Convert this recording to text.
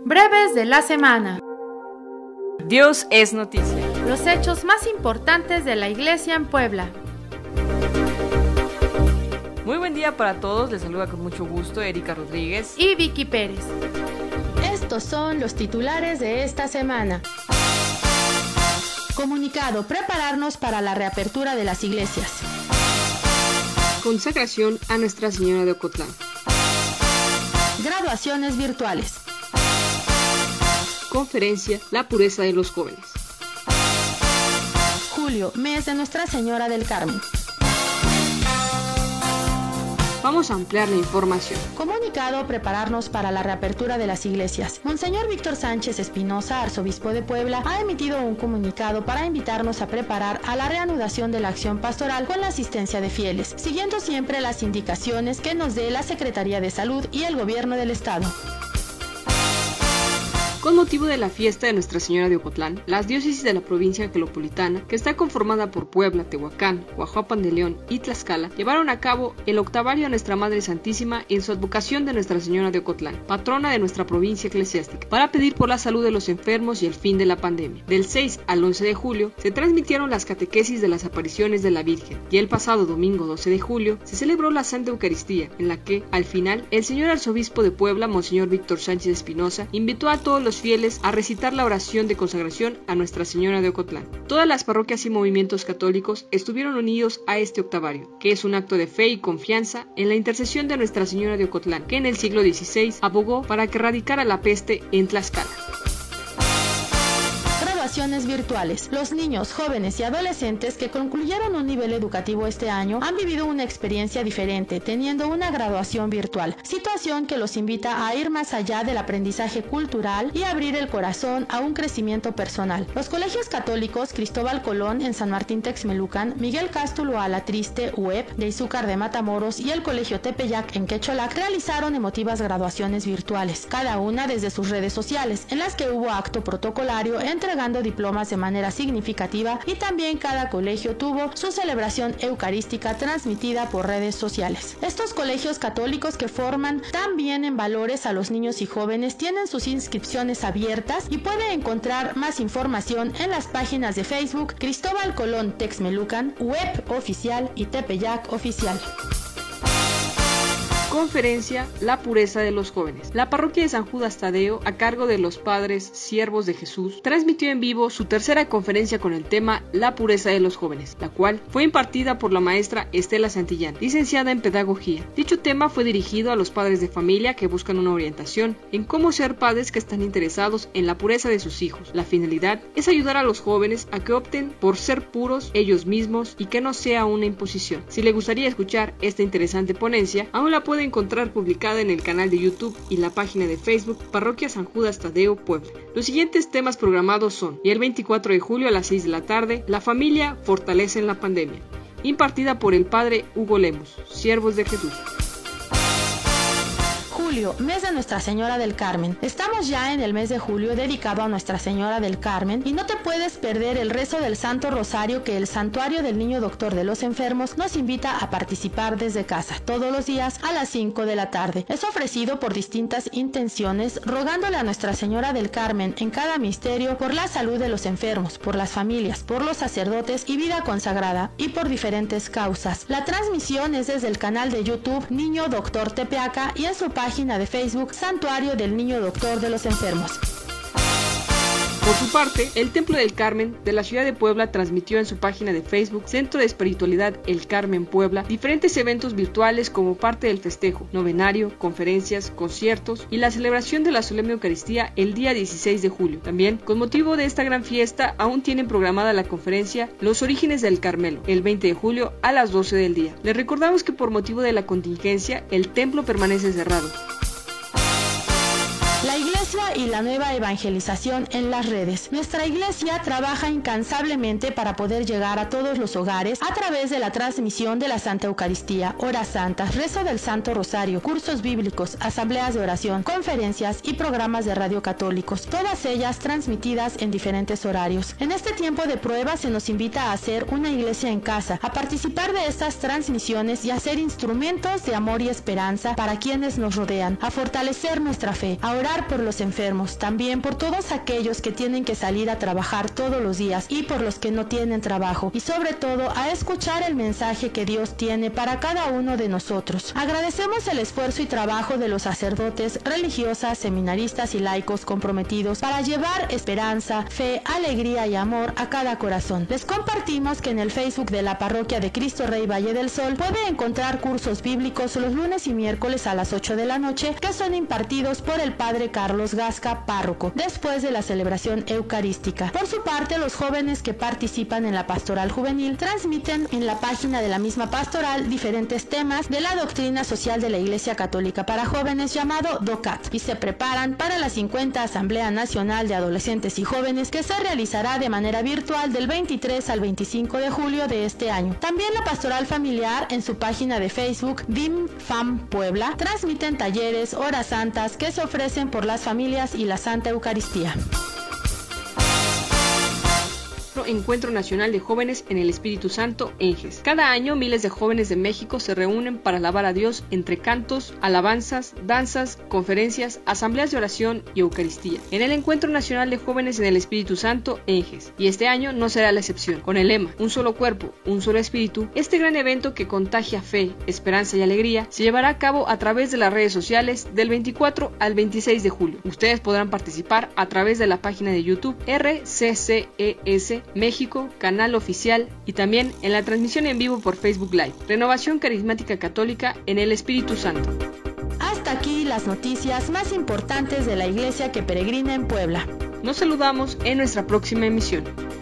Breves de la semana. Dios es noticia. Los hechos más importantes de la Iglesia en Puebla. Muy buen día para todos, les saluda con mucho gusto Erika Rodríguez y Vicky Pérez. Estos son los titulares de esta semana. Comunicado: prepararnos para la reapertura de las iglesias. Consagración a Nuestra Señora de Ocotlán. Graduaciones virtuales. Conferencia La pureza de los jóvenes. Julio, mes de Nuestra Señora del Carmen. Vamos a ampliar la información. Comunicado: prepararnos para la reapertura de las iglesias. Monseñor Víctor Sánchez Espinosa, arzobispo de Puebla, ha emitido un comunicado para invitarnos a preparar a la reanudación de la acción pastoral con la asistencia de fieles, siguiendo siempre las indicaciones que nos dé la Secretaría de Salud y el Gobierno del Estado. Con motivo de la fiesta de Nuestra Señora de Ocotlán, las diócesis de la provincia angelopolitana, que está conformada por Puebla, Tehuacán, Huajuapan de León y Tlaxcala, llevaron a cabo el octavario a Nuestra Madre Santísima en su advocación de Nuestra Señora de Ocotlán, patrona de nuestra provincia eclesiástica, para pedir por la salud de los enfermos y el fin de la pandemia. Del 6 al 11 de julio se transmitieron las catequesis de las apariciones de la Virgen, y el pasado domingo 12 de julio se celebró la Santa Eucaristía, en la que, al final, el señor arzobispo de Puebla, Monseñor Víctor Sánchez Espinosa, invitó a todos los fieles a recitar la oración de consagración a Nuestra Señora de Ocotlán. Todas las parroquias y movimientos católicos estuvieron unidos a este octavario, que es un acto de fe y confianza en la intercesión de Nuestra Señora de Ocotlán, que en el siglo XVI abogó para que erradicara la peste en Tlaxcala. Graduaciones virtuales. Los niños, jóvenes y adolescentes que concluyeron un nivel educativo este año han vivido una experiencia diferente, teniendo una graduación virtual, situación que los invita a ir más allá del aprendizaje cultural y abrir el corazón a un crecimiento personal. Los colegios católicos Cristóbal Colón en San Martín Texmelucan, Miguel Cástulo Alatriste UEP de Izúcar de Matamoros y el Colegio Tepeyac en Quecholac realizaron emotivas graduaciones virtuales, cada una desde sus redes sociales, en las que hubo acto protocolario entregando diplomas de manera significativa, y también cada colegio tuvo su celebración eucarística transmitida por redes sociales. Estos colegios católicos que forman también en valores a los niños y jóvenes tienen sus inscripciones abiertas y puede encontrar más información en las páginas de Facebook Cristóbal Colón Texmelucan, UEP Oficial y Tepeyac Oficial. Conferencia La pureza de los jóvenes. La parroquia de San Judas Tadeo, a cargo de los padres siervos de Jesús, transmitió en vivo su tercera conferencia con el tema La pureza de los jóvenes, la cual fue impartida por la maestra Estela Santillán, licenciada en Pedagogía. Dicho tema fue dirigido a los padres de familia que buscan una orientación en cómo ser padres que están interesados en la pureza de sus hijos. La finalidad es ayudar a los jóvenes a que opten por ser puros ellos mismos y que no sea una imposición. Si le gustaría escuchar esta interesante ponencia, aún la puede encontrar publicada en el canal de YouTube y la página de Facebook Parroquia San Judas Tadeo, Puebla. Los siguientes temas programados son: y el 24 de julio a las 6 de la tarde, La familia fortalece en la pandemia, impartida por el padre Hugo Lemus, siervos de Jesús. Julio, mes de Nuestra Señora del Carmen. Estamos ya en el mes de julio dedicado a Nuestra Señora del Carmen y no te puedes perder el rezo del Santo Rosario que el Santuario del Niño Doctor de los Enfermos nos invita a participar desde casa, todos los días a las 5 de la tarde. Es ofrecido por distintas intenciones, rogándole a Nuestra Señora del Carmen en cada misterio por la salud de los enfermos, por las familias, por los sacerdotes y vida consagrada, y por diferentes causas. La transmisión es desde el canal de YouTube Niño Doctor Tepeaca y en su página de Facebook Santuario del Niño Doctor de los Enfermos. Por su parte, el Templo del Carmen de la ciudad de Puebla transmitió en su página de Facebook Centro de Espiritualidad El Carmen Puebla diferentes eventos virtuales como parte del festejo, novenario, conferencias, conciertos y la celebración de la solemne Eucaristía el día 16 de julio. También, con motivo de esta gran fiesta, aún tienen programada la conferencia Los Orígenes del Carmelo, el 20 de julio a las 12 del día. Les recordamos que por motivo de la contingencia, el templo permanece cerrado. La Iglesia y la nueva evangelización en las redes. Nuestra Iglesia trabaja incansablemente para poder llegar a todos los hogares a través de la transmisión de la Santa Eucaristía, horas santas, rezo del Santo Rosario, cursos bíblicos, asambleas de oración, conferencias y programas de radio católicos, todas ellas transmitidas en diferentes horarios. En este tiempo de prueba se nos invita a hacer una iglesia en casa, a participar de estas transmisiones y a ser instrumentos de amor y esperanza para quienes nos rodean, a fortalecer nuestra fe, a orar orar por los enfermos, también por todos aquellos que tienen que salir a trabajar todos los días y por los que no tienen trabajo, y sobre todo a escuchar el mensaje que Dios tiene para cada uno de nosotros. Agradecemos el esfuerzo y trabajo de los sacerdotes, religiosas, seminaristas y laicos comprometidos para llevar esperanza, fe, alegría y amor a cada corazón. Les compartimos que en el Facebook de la Parroquia de Cristo Rey Valle del Sol puede encontrar cursos bíblicos los lunes y miércoles a las 8 de la noche que son impartidos por el Padre Carlos Gasca, párroco, después de la celebración eucarística. Por su parte, los jóvenes que participan en la pastoral juvenil transmiten en la página de la misma pastoral diferentes temas de la doctrina social de la Iglesia Católica para jóvenes llamado DOCAT y se preparan para la 50 Asamblea Nacional de Adolescentes y Jóvenes que se realizará de manera virtual del 23 al 25 de julio de este año. También la pastoral familiar en su página de Facebook DIMFAM Puebla transmiten talleres, horas santas que se ofrecen por las familias y la Santa Eucaristía. Encuentro Nacional de Jóvenes en el Espíritu Santo, ENGES. Cada año miles de jóvenes de México se reúnen para alabar a Dios entre cantos, alabanzas, danzas, conferencias, asambleas de oración y Eucaristía. En el Encuentro Nacional de Jóvenes en el Espíritu Santo, ENGES. Y este año no será la excepción. Con el lema Un solo cuerpo, un solo espíritu, este gran evento que contagia fe, esperanza y alegría se llevará a cabo a través de las redes sociales del 24 al 26 de julio. Ustedes podrán participar a través de la página de YouTube RCCES México, canal oficial y también en la transmisión en vivo por Facebook Live. Renovación Carismática Católica en el Espíritu Santo. Hasta aquí las noticias más importantes de la Iglesia que peregrina en Puebla. Nos saludamos en nuestra próxima emisión.